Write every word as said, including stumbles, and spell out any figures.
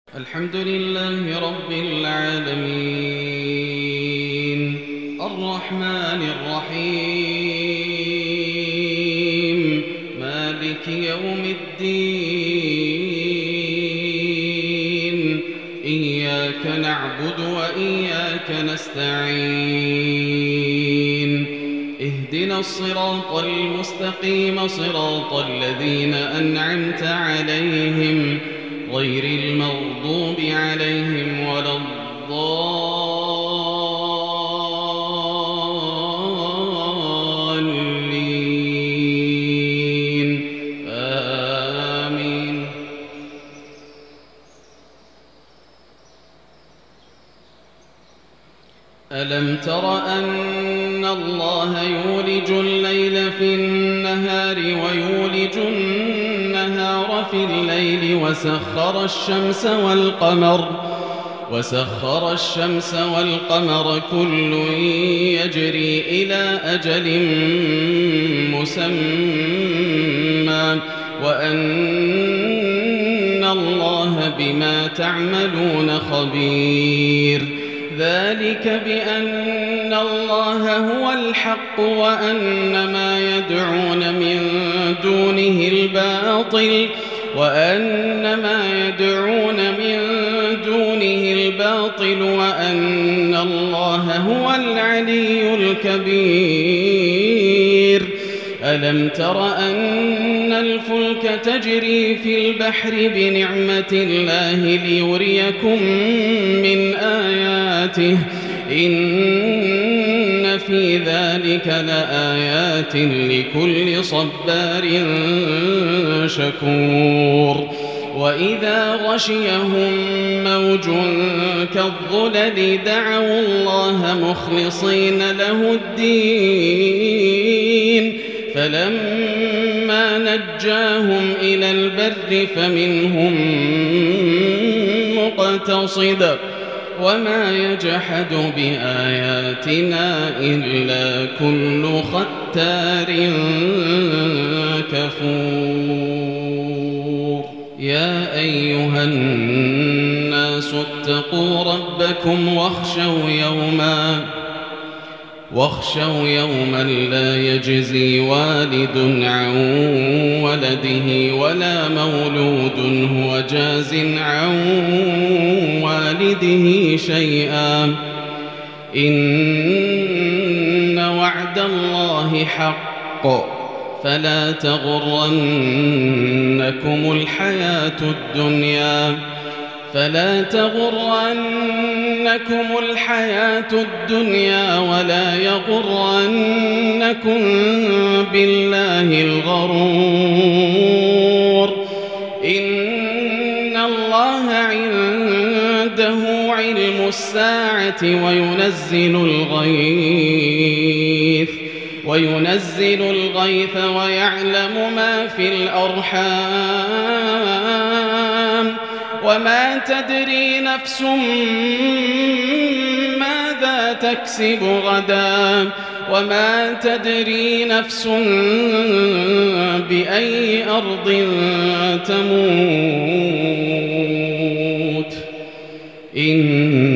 الحمد لله رب العالمين الرحمن الرحيم مالك يوم الدين إياك نعبد وإياك نستعين اهدنا الصراط المستقيم صراط الذين أنعمت عليهم غير المغضوب عليهم ولا الضالين آمين. ألم تر أن الله يولج الليل في النهار ويولج النهار في الليل وسخر الشمس والقمر وسخر الشمس والقمر كل يجري إلى أجل مسمى وأن الله بما تعملون خبير. ذلك بأن الله هو الحق وأن ما يدعون من دونه الباطل وأن ما يدعون من دونه الباطل وأن الله هو العلي الكبير. ألم تر أن الفلك تجري في البحر بنعمة الله ليريكم من آياته إن في ذلك لآيات لكل صبار شكور. وإذا غشيهم موج كالظلل دعوا الله مخلصين له الدين فلما نجاهم إلى البر فمنهم مقتصد وما يجحد بآياتنا إلا كل ختار كفور. يا أيها الناس اتقوا ربكم واخشوا يوما واخشوا يوما لا يجزي والد عن ولده ولا مولود هو جاز عن والده شيئا إن وعد الله حق فلا تغرنكم الحياة الدنيا فلا تغرنكم الحياة الدنيا ولا يغرنكم بالله الغرور. إن الله عنده علم الساعة وينزل الغيث وينزل الغيث ويعلم ما في الأرحام وما تدري نفس ماذا تكسب غدا وما تدري نفس بأي أرض تموت. إن